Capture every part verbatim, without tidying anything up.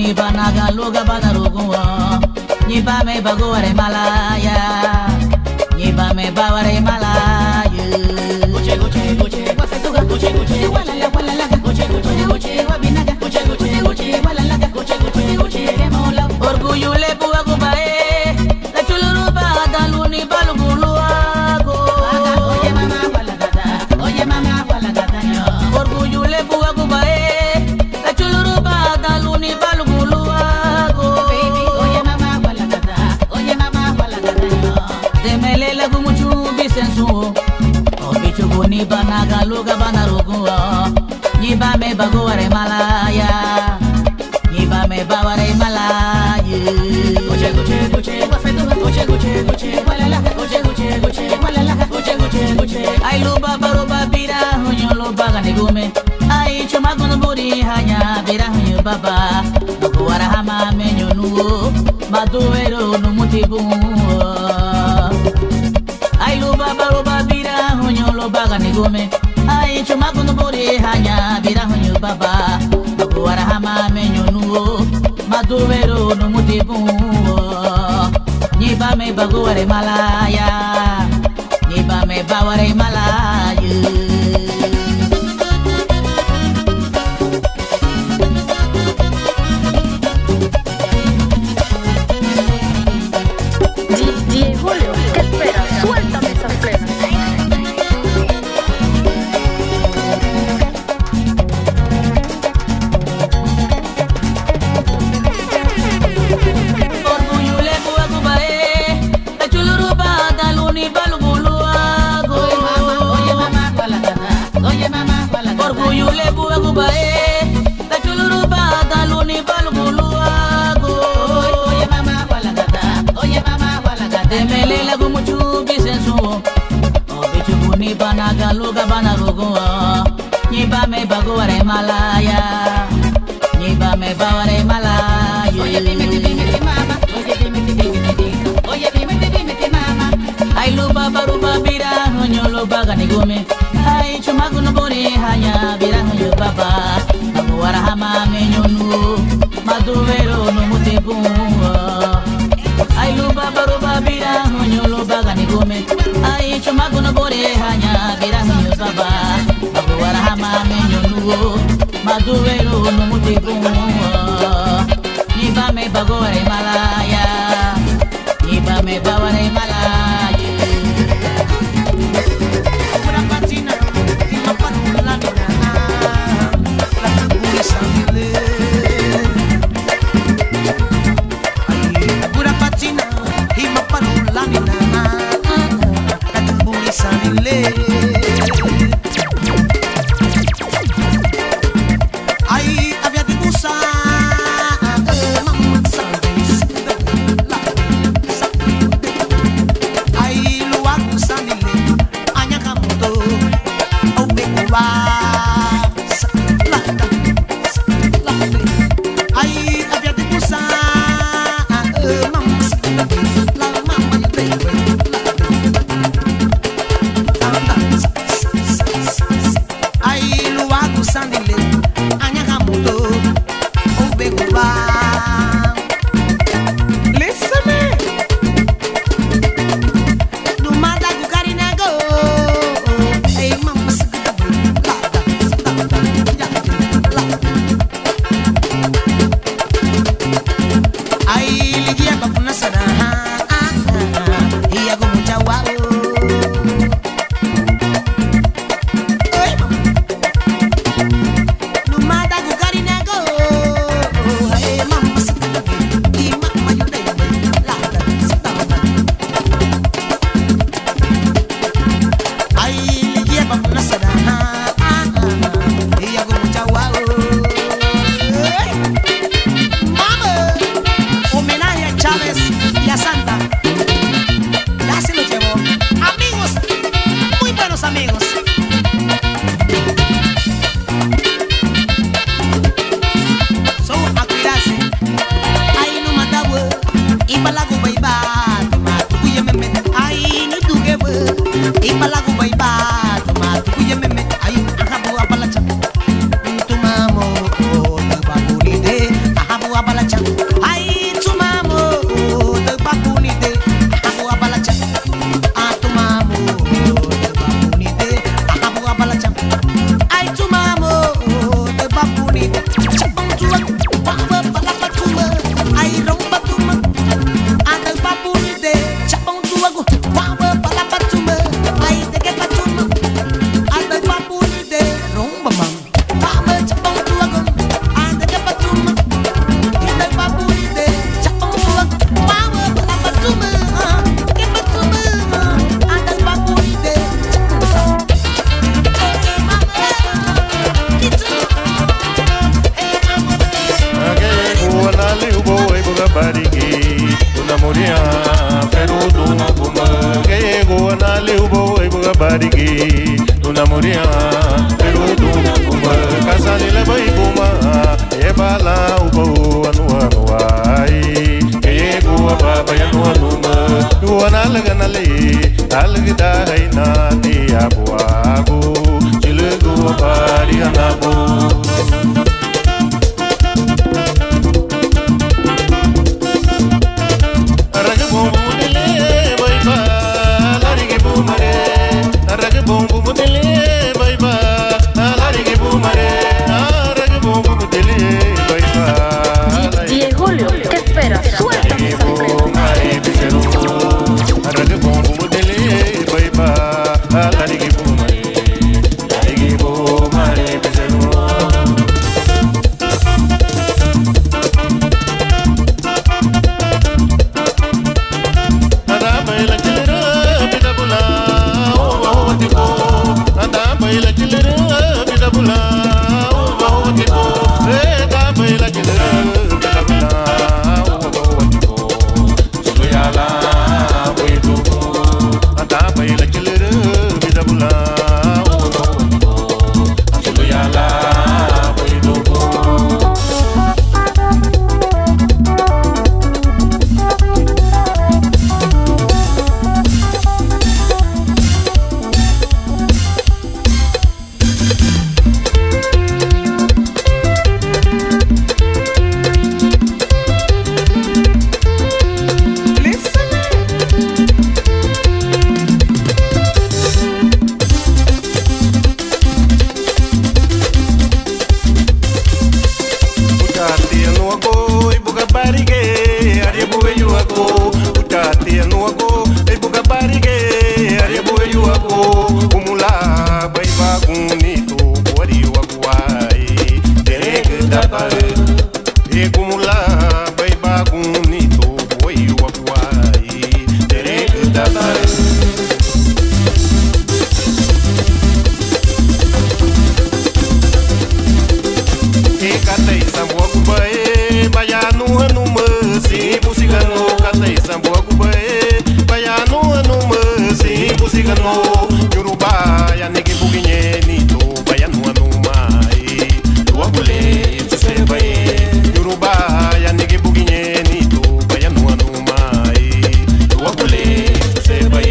ni banaga loga banaruguwa ni ba me bagore malaya ni ba me baware malaya goche goche goche wafetuga goche goche wala la wala la goche goche goche wabinaga goche goche goche wala la goche goche goche kemola orgullo le buwa kubae la chuluruba daluni baluguluago oye mama wala gata oye mama wala gata yo orgullo le buwa kubae la chuluruba daluni baluguluago baby oye mama wala gata oye mama wala gata yo temele la gumuchu bisensu obichu ni banaga luga banaruguwa ni ba me bagore malaya ni ba me baware malaya goche goche goche wafetuga goche goche goche wala la goche goche goche wala la goche goche goche ay luba baruba bira honyo luba ganigume ay chuma kono buri hanya bira honyo baba nuwara hama menyo nuo maduero numutibu ay luba baruba bira honyo luba ganigume ay chuma kono buri hanya bira honyo baba nuwara hama menyo nuo maduero numutibu ni ba me bagore malaya ni ba me baware malaya Julio, ¿qué esperas? Suéltame esa plena. Orgullo le buwa kubae la chuluruba daluni baluguluago oye mama oye mama wala gata oye mama wala gata orgullo le buwa kubae la chuluruba daluni baluguluago oye mama wala gata oye mama wala gata temele la gumuchu bisensu obichu ni banaga luga banaruguwa ni ba me bagore malaya ni ba me baware malaya oye dime dime mama oye dime dime dime oye dime dime mama ay luba baruba bira honyo luba ganigume ay chuma kuno bori hanya bira honyo baba abuara hama menyonu maduero no mutibu ay luba baruba bira honyo luba ganigume ay chuma kuno bori hanya bira honyo baba abuara hama menyonu maduero no mutibu ni ba me bagore malaya ni ba me baware malaya Pura patina y no para la nana la tamburi sangile ay pura patina y no para la nana la tamburi sangile ay había de usar Hey, barigi tuna moria pero tuna kuma kasani le bai kuma e bala ubo anu anu ai e go baba ya no anu ma tu anal ganale algda haina ti abu abu chile go bari anabu Say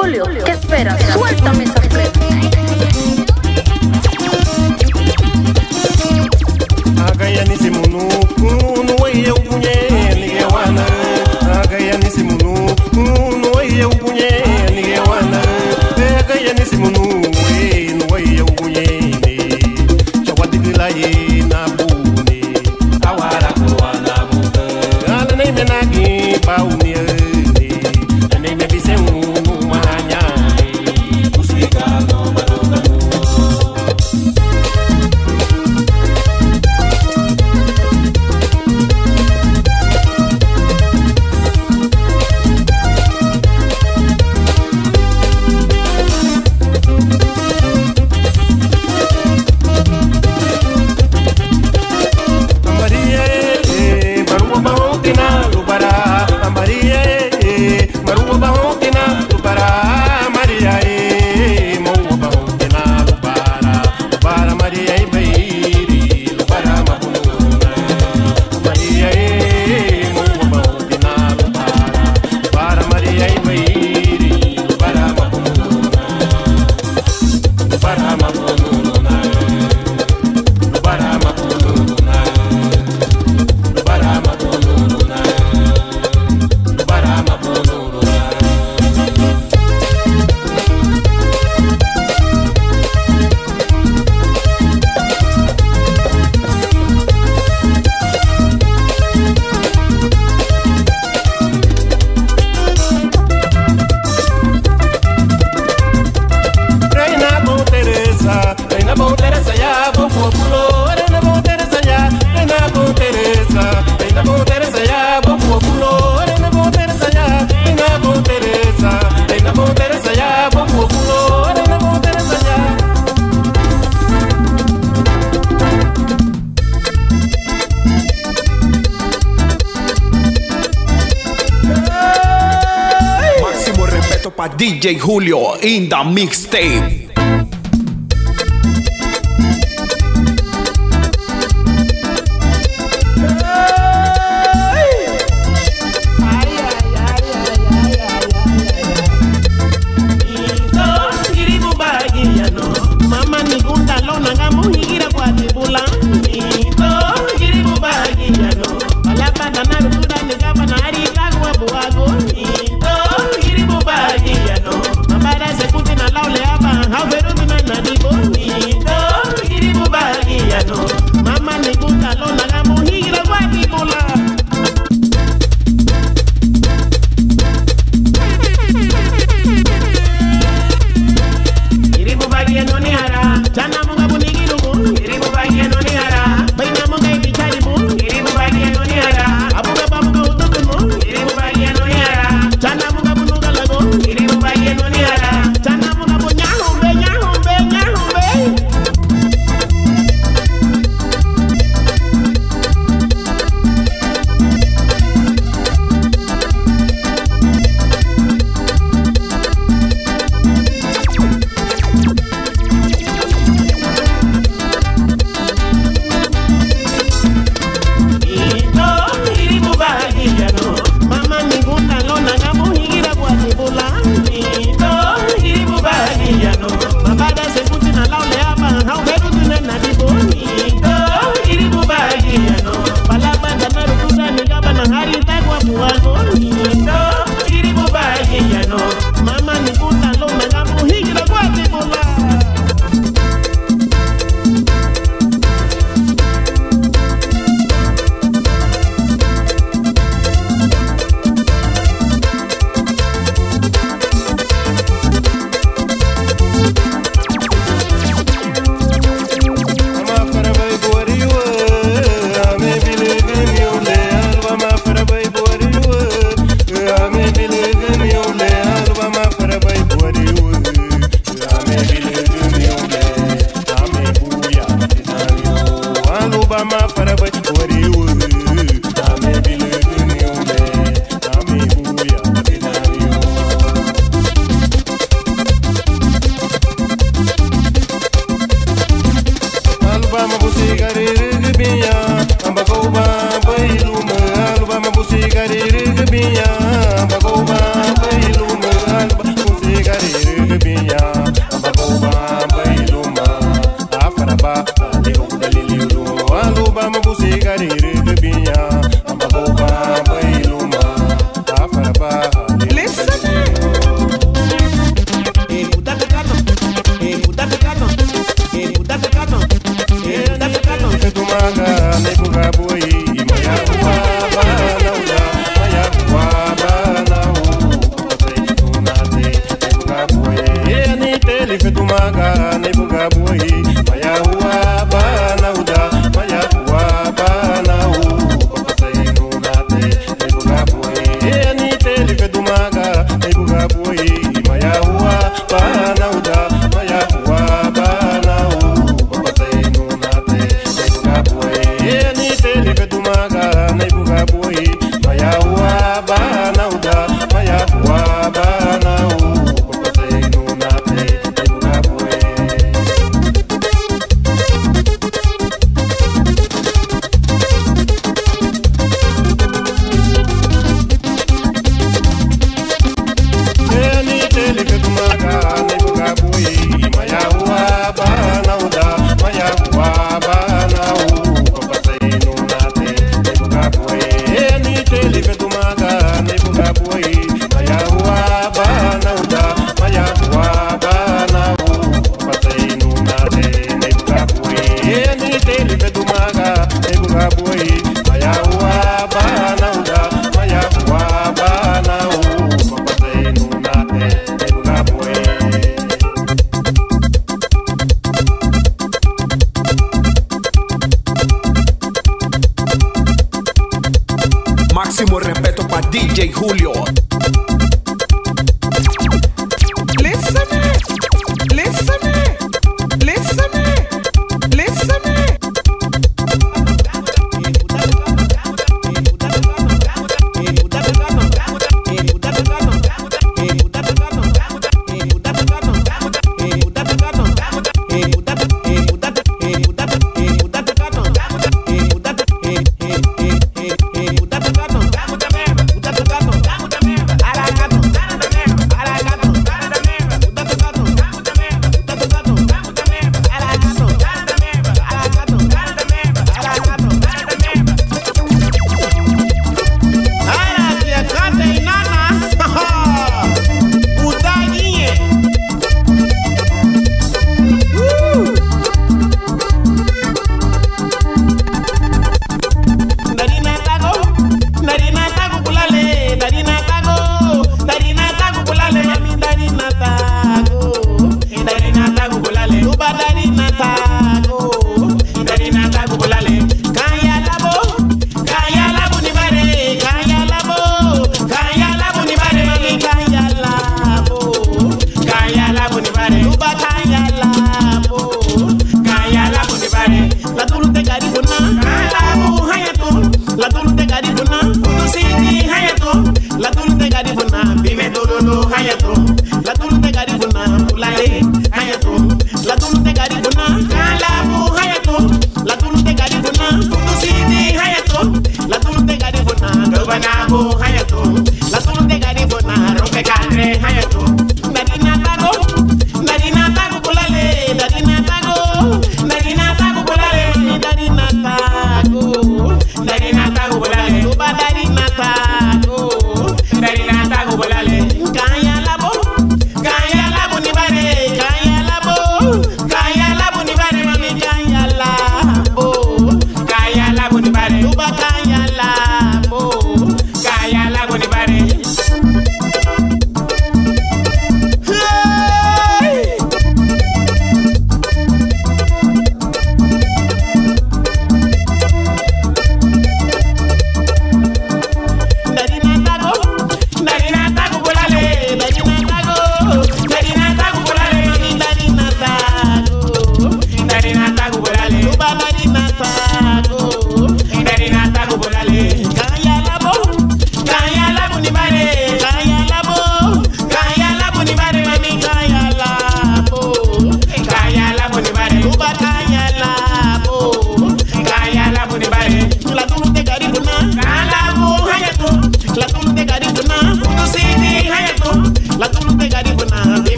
Julio, ¿qué esperas? Suéltame esas flechas. Agaya ni simunu, unu waye upunye ni wana. Agaya ni simunu, unu waye upunye ni wana. Agaya ni simunu, unu waye upunye ni. Chawati bilaye na buni, awara kwa na buka. Ala nei menagi bauni ni, nei me bise unu mahanya ni. Usika no madoka no. D J Julio in the mixtape. How teli fetumaga ne buga boy maya huwa bana uda maya huwa bana u papasai nunate ne buga boy ni teli fetumaga ne buga boy maya huwa bana uda maya huwa bana u papasai nunate ne buga boy ni teli fetumaga ne buga boy maya huwa bana uda maya huwa bana u papasai nunate ne buga boy. Máximo respeto para D J Julio. Listen me, listen me, listen me, listen me. Kaya labo, kaya labo ni bare, kaya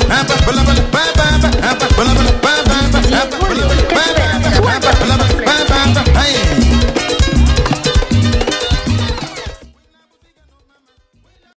Julio.